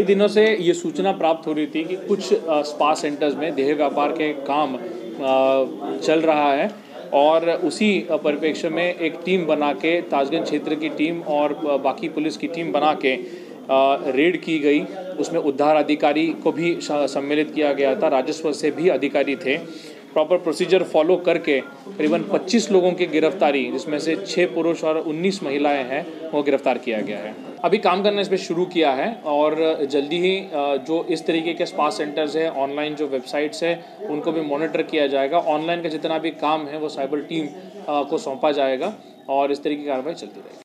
दिनों से ये सूचना प्राप्त हो रही थी कि कुछ स्पा सेंटर्स में देह व्यापार के काम चल रहा है और उसी परिप्रेक्ष्य में एक टीम बना के ताजगंज क्षेत्र की टीम और बाकी पुलिस की टीम बना के रेड की गई। उसमें उद्धार अधिकारी को भी सम्मिलित किया गया था, राजस्व से भी अधिकारी थे। प्रॉपर प्रोसीजर फॉलो करके करीबन 25 लोगों की गिरफ्तारी, जिसमें से 6 पुरुष और 19 महिलाएं हैं, वो गिरफ्तार किया गया है। अभी काम करना इस पर शुरू किया है और जल्दी ही जो इस तरीके के स्पा सेंटर्स है, ऑनलाइन जो वेबसाइट्स है, उनको भी मॉनिटर किया जाएगा। ऑनलाइन का जितना भी काम है वो साइबर टीम को सौंपा जाएगा और इस तरीके की कार्रवाई चलती रहेगी।